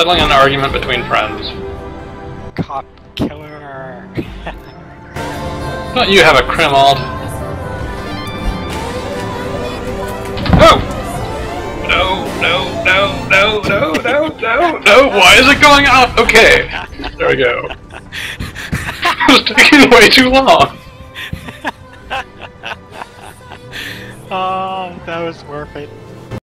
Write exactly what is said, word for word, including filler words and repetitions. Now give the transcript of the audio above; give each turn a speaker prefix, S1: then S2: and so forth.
S1: settling an argument between friends.
S2: Cop killer.
S1: Don't you have a crimald? Oh! No, no, no, no, no, no, no, no! Why is it going off? Okay, there we go. It was taking way too long.
S2: Oh, that was worth it.